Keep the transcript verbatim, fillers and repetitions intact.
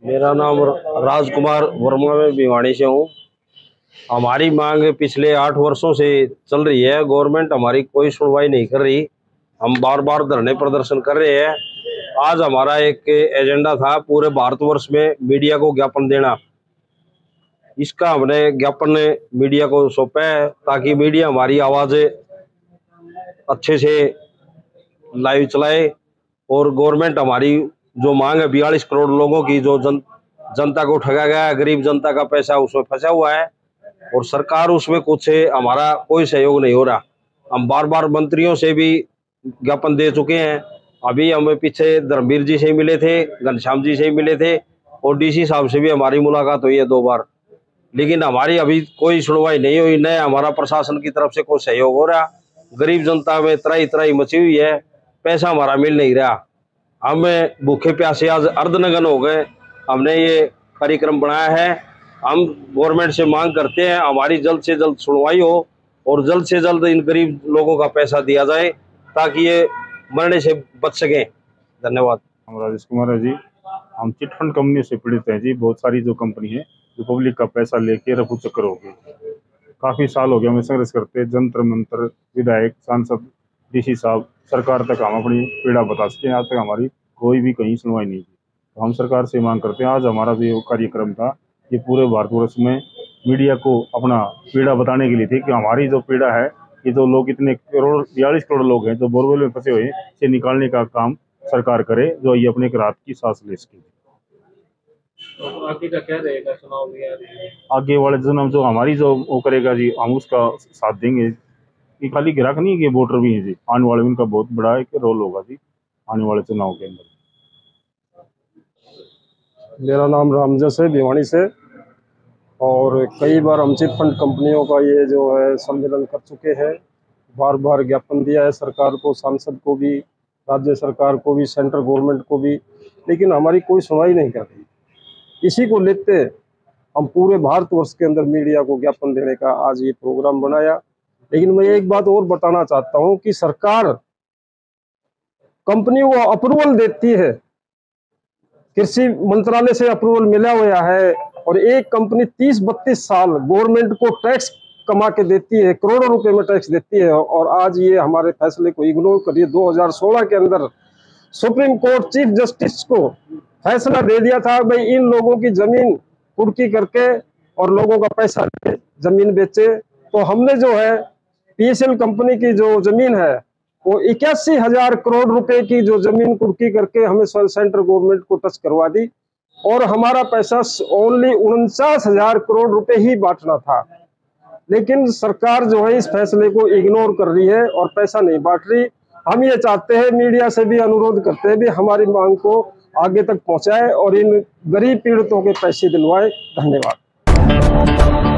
मेरा नाम राजकुमार वर्मा, में भिवाड़ी से हूँ। हमारी मांग पिछले आठ वर्षों से चल रही है, गवर्नमेंट हमारी कोई सुनवाई नहीं कर रही। हम बार बार धरने प्रदर्शन कर रहे हैं। आज हमारा एक एजेंडा था पूरे भारतवर्ष में मीडिया को ज्ञापन देना। इसका हमने ज्ञापन मीडिया को सौंपा है ताकि मीडिया हमारी आवाज़ें अच्छे से लाइव चलाए और गवर्नमेंट हमारी जो मांग है बयालीस करोड़ लोगों की, जो जन जनता को ठगा गया है, गरीब जनता का पैसा उसमें फंसा हुआ है और सरकार उसमें कुछ हमारा कोई सहयोग नहीं हो रहा। हम बार बार मंत्रियों से भी ज्ञापन दे चुके हैं। अभी हमें पीछे धर्मवीर जी से मिले थे, घनश्याम जी से मिले थे और डीसी साहब से भी हमारी मुलाकात हुई है दो बार, लेकिन हमारी अभी कोई सुनवाई नहीं हुई। न हमारा प्रशासन की तरफ से कोई सहयोग हो रहा। गरीब जनता में त्राही त्राही मची हुई है, पैसा हमारा मिल नहीं रहा। हम भूखे प्यासे आज अर्धनग्न हो गए। हमने ये कार्यक्रम बनाया है। हम गवर्नमेंट से मांग करते हैं हमारी जल्द से जल्द सुनवाई हो और जल्द से जल्द इन गरीब लोगों का पैसा दिया जाए ताकि ये मरने से बच सकें। धन्यवाद। हम राजेश कुमार है जी। हम चिटफंड कंपनी से पीड़ित हैं जी। बहुत सारी जो कंपनी है जो पब्लिक का पैसा लेके रफू चक्कर हो गए। काफ़ी साल हो गया हमें संघर्ष करते, जंतर मंतर, विधायक, सांसद, डीसी साहब, सरकार तक हम अपनी पीड़ा बता सकें। आज तक हमारी कोई भी कहीं सुनवाई नहीं की। तो हम सरकार से मांग करते हैं, आज हमारा जो कार्यक्रम था ये पूरे भारतवर्ष में मीडिया को अपना पीड़ा बताने के लिए थी कि हमारी जो पीड़ा है, ये जो लोग इतने करोड़ बयालीस करोड़ लोग हैं जो बोरवेल में फंसे हुए हैं, इसे निकालने का काम सरकार करे, जो ये अपने एक रात की सांस ले सके। तो आगे का क्या रहेगा चुनाव में? आगे वाले चुनाव जो हमारी जो वो करेगा जी, हम उसका साथ देंगे। ये खाली ग्राहक नहीं है, ये वोटर भी है जी। आने वाले उनका बहुत बड़ा एक रोल होगा जी आने वाले चुनाव के अंदर। मेरा नाम रामजस है, भिवाड़ी से। और कई बार हम चिटफंड कंपनियों का ये जो है सम्मेलन कर चुके हैं, बार बार ज्ञापन दिया है सरकार को, सांसद को भी, राज्य सरकार को भी, सेंट्रल गवर्नमेंट को भी, लेकिन हमारी कोई सुनवाई नहीं कर रही। इसी को लेते हम पूरे भारतवर्ष के अंदर मीडिया को ज्ञापन देने का आज ये प्रोग्राम बनाया। लेकिन मैं एक बात और बताना चाहता हूं कि सरकार कंपनियों को अप्रूवल देती है, कृषि मंत्रालय से अप्रूवल मिला हुआ है, और एक कंपनी तीस बत्तीस साल गवर्नमेंट को टैक्स कमा के देती है, करोड़ों रुपए में टैक्स देती है, और आज ये हमारे फैसले को इग्नोर करिए। दो हज़ार सोलह के अंदर सुप्रीम कोर्ट चीफ जस्टिस को फैसला दे दिया था भाई इन लोगों की जमीन कुर्की करके और लोगों का पैसा जमीन बेचे। तो हमने जो है पीएसएल कंपनी की जो जमीन है वो इक्यासी हजार करोड़ रुपए की जो जमीन कुर्की करके हमें सेंट्रल गवर्नमेंट को टच करवा दी, और हमारा पैसा ओनली उनचास हजार करोड़ रुपए ही बांटना था। लेकिन सरकार जो है इस फैसले को इग्नोर कर रही है और पैसा नहीं बांट रही। हम ये चाहते हैं, मीडिया से भी अनुरोध करते हैं भी हमारी मांग को आगे तक पहुंचाए और इन गरीब पीड़ितों के पैसे दिलवाए। धन्यवाद।